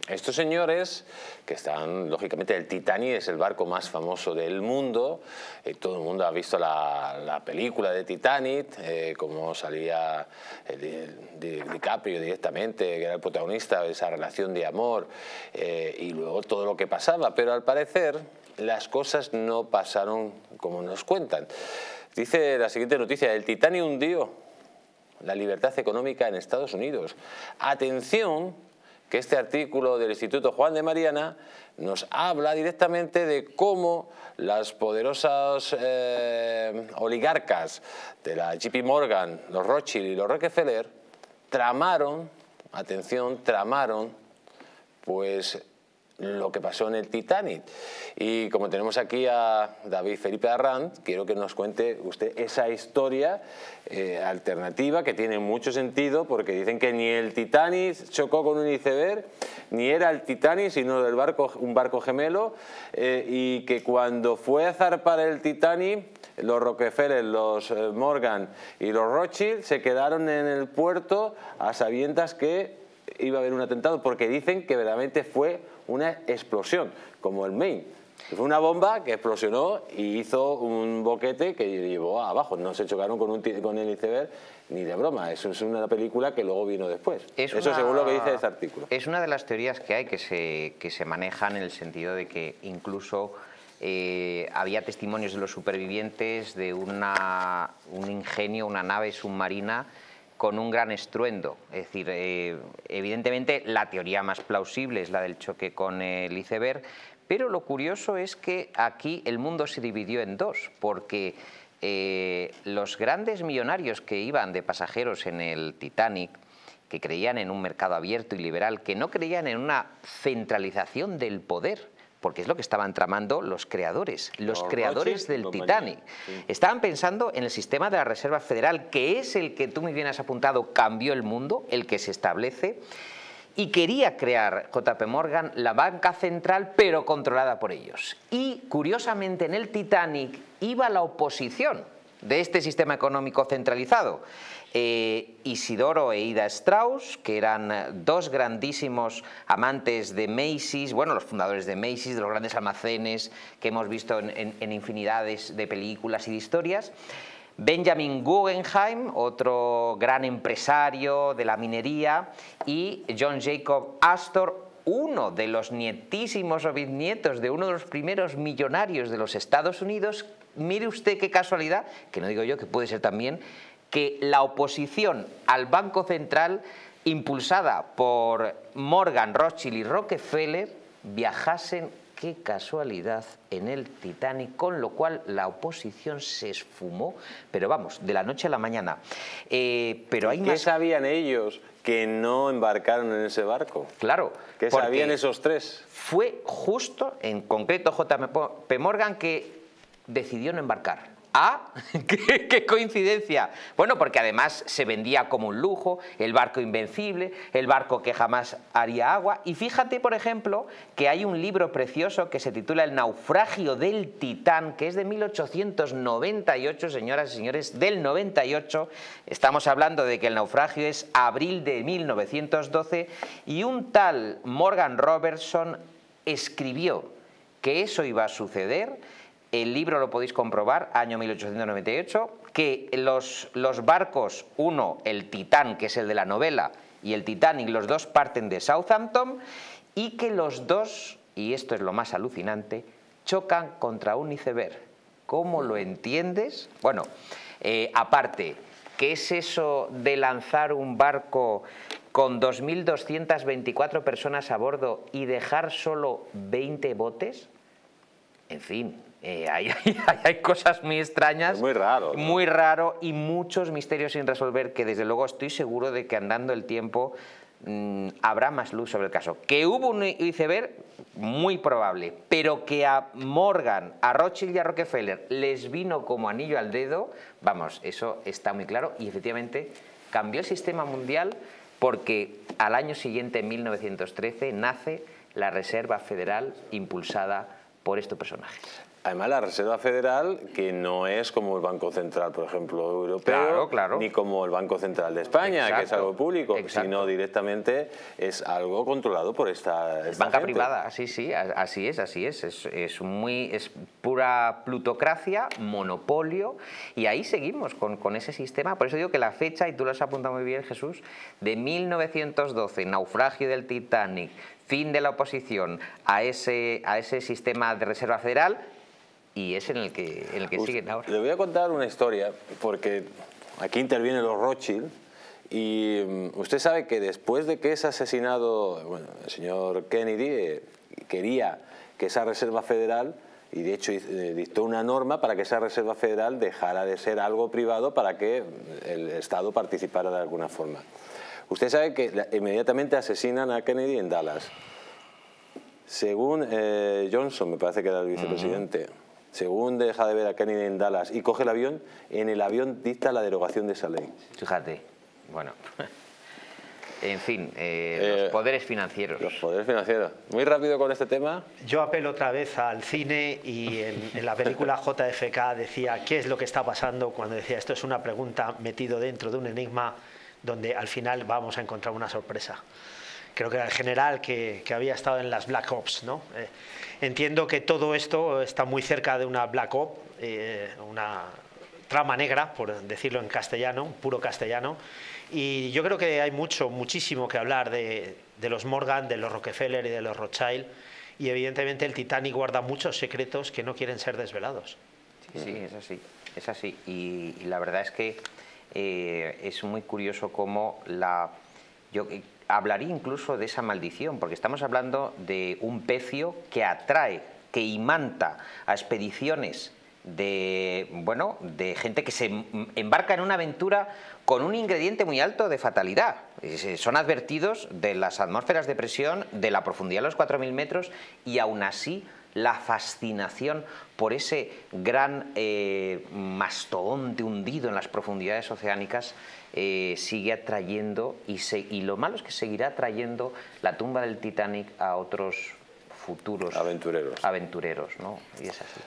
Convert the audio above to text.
Estos señores, que están, lógicamente, el Titanic es el barco más famoso del mundo. Todo el mundo ha visto la película de Titanic, cómo salía DiCaprio directamente, que era el protagonista de esa relación de amor, y luego todo lo que pasaba. Pero al parecer las cosas no pasaron como nos cuentan. Dice la siguiente noticia: el Titanic hundió la libertad económica en Estados Unidos. Atención, que este artículo del Instituto Juan de Mariana nos habla directamente de cómo las poderosas oligarcas de la JP Morgan, los Rothschild y los Rockefeller tramaron, atención, tramaron pues lo que pasó en el Titanic. Y como tenemos aquí a David Felipe Arranz, quiero que nos cuente usted esa historia alternativa que tiene mucho sentido, porque dicen que ni el Titanic chocó con un iceberg, ni era el Titanic, sino un barco gemelo, y que cuando fue a zarpar el Titanic, los Rockefeller, los Morgan y los Rothschild se quedaron en el puerto a sabiendas que iba a haber un atentado, porque dicen que verdaderamente fue una explosión, como el Maine. Fue una bomba que explosionó y hizo un boquete que llevó abajo. No se chocaron con el iceberg ni de broma. Eso es una película que luego vino después. Eso según lo que dice este artículo. Es una de las teorías que hay que se manejan en el sentido de que incluso había testimonios de los supervivientes de un ingenio, una nave submarina con un gran estruendo. Es decir, evidentemente la teoría más plausible es la del choque con el iceberg, pero lo curioso es que aquí el mundo se dividió en dos, porque los grandes millonarios que iban de pasajeros en el Titanic, que creían en un mercado abierto y liberal, que no creían en una centralización del poder, porque es lo que estaban tramando los creadores del Titanic. Sí. Estaban pensando en el sistema de la Reserva Federal, que es el que tú muy bien has apuntado, cambió el mundo, el que se establece, y quería crear JP Morgan la banca central, pero controlada por ellos. Y curiosamente en el Titanic iba la oposición de este sistema económico centralizado. Isidoro e Ida Strauss, que eran dos grandísimos amantes de Macy's, bueno, los fundadores de Macy's, de los grandes almacenes que hemos visto en infinidades de películas y de historias. Benjamin Guggenheim, otro gran empresario de la minería, y John Jacob Astor, uno de los nietísimos o bisnietos de uno de los primeros millonarios de los Estados Unidos. Mire usted qué casualidad, que no digo yo, que puede ser también, que la oposición al Banco Central, impulsada por Morgan, Rothschild y Rockefeller, viajasen, qué casualidad, en el Titanic, con lo cual la oposición se esfumó, pero vamos, de la noche a la mañana. Pero hay ¿Qué sabían ellos que no embarcaron en ese barco? Claro. ¿Qué sabían esos tres? Fue justo, en concreto JP Morgan, que decidió no embarcar. ¡Ah! ¡Qué coincidencia! Bueno, porque además se vendía como un lujo, el barco invencible, el barco que jamás haría agua. Y fíjate, por ejemplo, que hay un libro precioso que se titula El naufragio del Titán, que es de 1898, señoras y señores, del 98. Estamos hablando de que el naufragio es abril de 1912 y un tal Morgan Robertson escribió que eso iba a suceder. El libro lo podéis comprobar, año 1898, que los barcos, uno, el Titán, que es el de la novela, y el Titanic, los dos parten de Southampton, y que los dos, y esto es lo más alucinante, chocan contra un iceberg. ¿Cómo lo entiendes? Bueno, aparte, ¿qué es eso de lanzar un barco con 2.224 personas a bordo y dejar solo 20 botes? En fin, hay cosas muy extrañas, es muy raro, ¿no? Muy raro, y muchos misterios sin resolver que desde luego estoy seguro de que andando el tiempo habrá más luz sobre el caso. Que hubo un iceberg, muy probable, pero que a Morgan, a Rothschild y a Rockefeller les vino como anillo al dedo, vamos, eso está muy claro, y efectivamente cambió el sistema mundial porque al año siguiente, en 1913, nace la Reserva Federal impulsada por estos personajes. Además, la Reserva Federal, que no es como el Banco Central, por ejemplo, europeo, ni como el Banco Central de España, que es algo público, sino directamente es algo controlado por esta banca gente privada. Sí, sí, así es. Es pura plutocracia, monopolio, y ahí seguimos con ese sistema. Por eso digo que la fecha, y tú lo has apuntado muy bien, Jesús, de 1912, naufragio del Titanic, fin de la oposición a ese sistema de Reserva Federal, y es en el que siguen ahora. Le voy a contar una historia, porque aquí intervienen los Rothschild, y usted sabe que después de que es asesinado, bueno, el señor Kennedy quería que esa Reserva Federal, y de hecho dictó una norma para que esa Reserva Federal dejara de ser algo privado para que el Estado participara de alguna forma. Usted sabe que inmediatamente asesinan a Kennedy en Dallas. Según Johnson, me parece que era el vicepresidente, según deja de ver a Kennedy en Dallas y coge el avión, en el avión dicta la derogación de esa ley. Fíjate, bueno, en fin, los poderes financieros. Los poderes financieros. Muy rápido con este tema. Yo apelo otra vez al cine, y en la película JFK decía qué es lo que está pasando, cuando decía esto es una pregunta metido dentro de un enigma donde al final vamos a encontrar una sorpresa. Creo que era el general que había estado en las Black Ops, ¿no? Entiendo que todo esto está muy cerca de una Black Ops, una trama negra, por decirlo en castellano, puro castellano, y yo creo que hay muchísimo que hablar de los Morgan, de los Rockefeller y de los Rothschild, y evidentemente el Titanic guarda muchos secretos que no quieren ser desvelados. Sí, es así, y la verdad es que es muy curioso cómo yo hablaría incluso de esa maldición, porque estamos hablando de un pecio que atrae, que imanta a expediciones de gente que se embarca en una aventura con un ingrediente muy alto de fatalidad. Son advertidos de las atmósferas de presión, de la profundidad de los 4.000 metros, y aún así la fascinación por ese gran mastodonte hundido en las profundidades oceánicas sigue atrayendo, y lo malo es que seguirá atrayendo la tumba del Titanic a otros futuros aventureros, ¿no? Y es así.